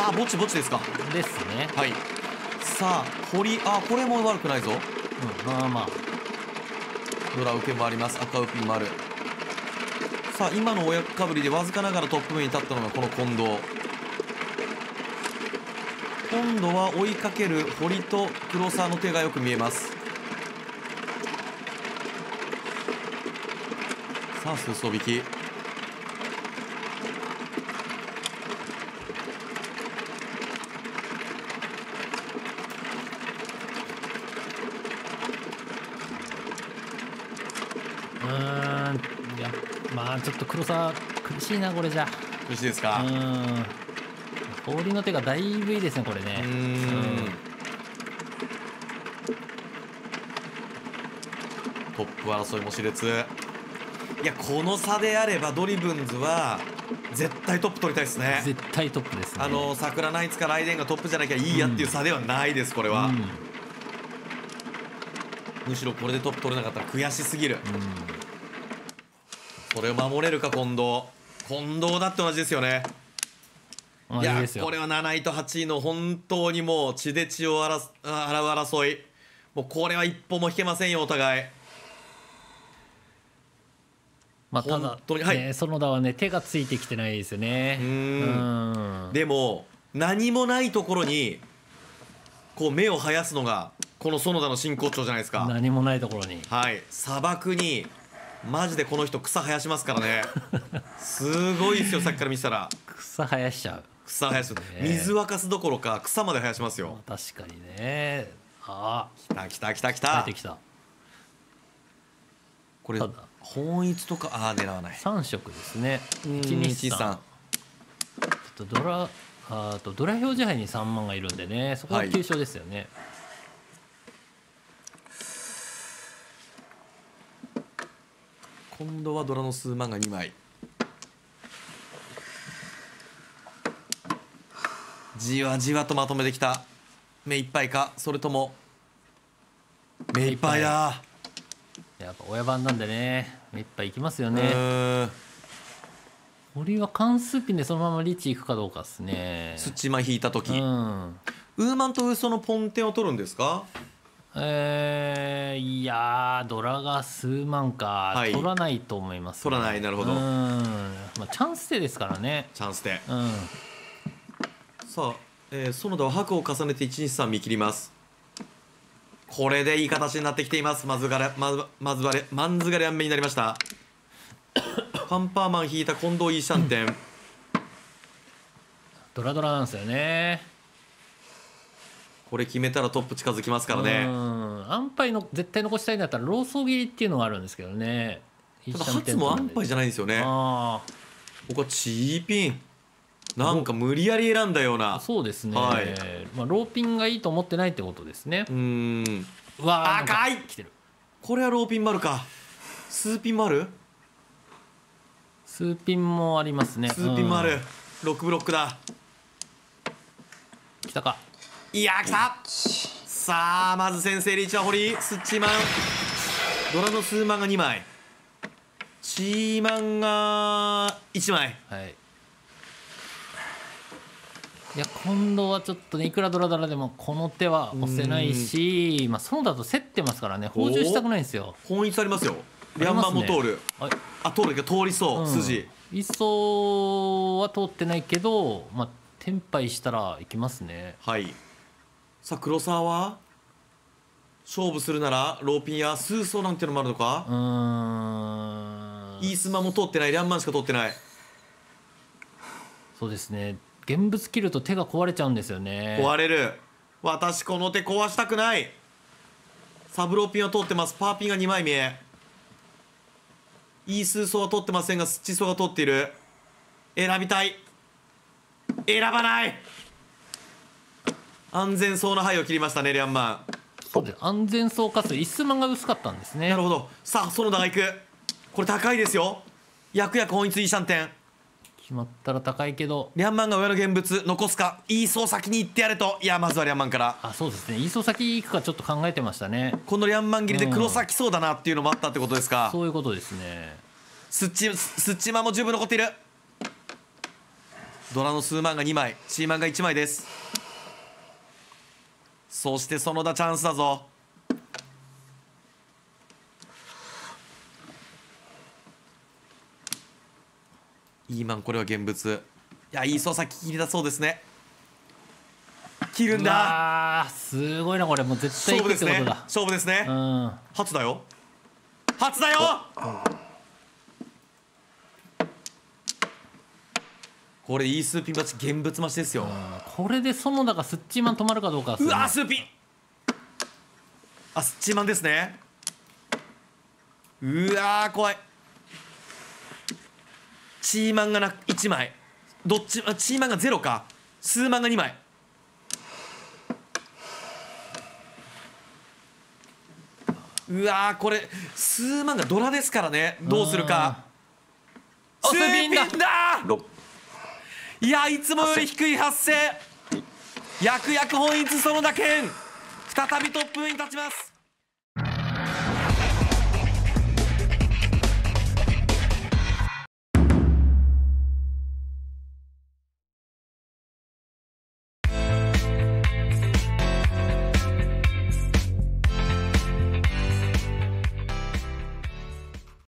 まあぼちぼちですか。 ですね。 はい。さあ堀、これも悪くないぞ。 まあまあ。 ドラ受けもあります。赤ウピもある。さあ今の親かぶりでわずかながらトップ目に立ったのがこの近藤。今度は追いかける堀と黒沢の手がよく見えます。さあ数走引き。 いやまあちょっと黒沢苦しいなこれじゃ。 苦しいですか。 氷の手がだいぶいいですねこれね。 トップ争いも熾烈。いやこの差であればドリブンズは絶対トップ取りたいですね。 絶対トップですね。 桜ナイツかライデンがトップじゃなきゃいいやっていう差ではないですこれは。むしろこれでトップ取れなかったら悔しすぎる。それを守れるか近藤。近藤だって同じですよね。いやこれは7位と8位の本当にもう血で血を洗う争い。もうこれは一歩も引けませんよお互い。 まあただね、園田はね手がついてきてないですよね。 でも何もないところにこう目を生やすのがこの園田の真骨頂じゃないですか。 何もないところに。 はい、砂漠にマジでこの人草生やしますからね。すごいですよさっきから見てたら。 草生やしちゃう。 草生やす、水沸かすどころか草まで生やしますよ。 確かにね。 来た来た来た。 出てきた。 これ本一とか狙わない。 3色ですね。123。ちょっとドラ表示杯に3万がいるんでね、そこは急所ですよね。 今度はドラの数万が2枚。じわじわとまとめてきた。目いっぱいか、それとも目いっぱいだ。 やっぱ親番なんでね、目いっぱいいきますよね。堀は関数ピンでそのままリーチいくかどうかですね。 スチマ引いた時、ウーマンとウソのポンテンを取るんですか。 いやドラが数万か、取らないと思います、ね。 取らない。なるほど。 まあ、チャンス手ですからね。 チャンス手。さあ、園田は白を重ねて123見切ります。これでいい形になってきています。マンズガレアン目になりました。パンパーマン引いた近藤いいシャンテン。 ドラドラなんですよね。 これ決めたらトップ近づきますからね。 安牌の絶対残したいんだったらローソー切りっていうのがあるんですけどね。 ただ初も安牌じゃないんですよね。ここはチーピンなんか無理やり選んだような。 そうですね。まあローピンがいいと思ってないってことですね。 うわ赤い。 来てる。 これはローピンもあるか。スーピンもある。 スーピンもありますね。 スーピンもある。6ブロックだ。 来たか。 いや来た。さあまず先制リーチは堀。スッチーマンドラの数万が2枚、チーマンが1枚。 いや今度はちょっとね、いくらドラドラでもこの手は押せないし、まあそうだと競ってますからね、放充したくないんですよ。 本一ありますよ。リャンマンも通る。通るけど通りそう。筋一層は通ってないけど、まあテンパイしたらいきますね。 はい。さあ黒沢は勝負するならローピンやスーソーなんてのもあるのか。イースマも通ってない。リャンマンしか通ってない。 そうですね、現物切ると手が壊れちゃうんですよね。 壊れる。私この手壊したくない。サブローピンは通ってます。パーピンが2枚見え。イースーソーは通ってませんがスッチソーが通っている。選びたい。選ばない。安全そうな牌を切りましたねリャンマン。 そうです、安全そうかつイスマンが薄かったんですね。 なるほど。さあ園田が行く。これ高いですよ。薬薬本一いいシャンテン決まったら高いけど、 リャンマンが上の現物残すか。イーソー先に行ってやれと。いやまずはリャンマンから。 そうですね、イーソー先行くかちょっと考えてましたね。 このリャンマン切りで黒崎そうだなっていうのもあったってことですか。 そういうことですね。 スッチマも十分残っている。 ドラの数万が2枚、シーマンが1枚です。そして園田チャンスだぞ。イーマン、これは現物。いや、いい操作切りだそうですね。切るんだ。 すごいな、これもう絶対いくってことだ。 勝負ですね。 うん、 初だよ、初だよ。これいいスーピンバチ現物増しですよ。 これで園田がスッチーマン止まるかどうかっすね。 うわー、スーピン、あ、スッチーマンですね。うわー、怖い。チーマンが1枚、どっち、チーマンが0か、数マンが2枚。うわー、これ数万がドラですからね。どうするか。スーピンだ。いや、いつもより低い発生。薬薬本一園田健再びトップに立ちます。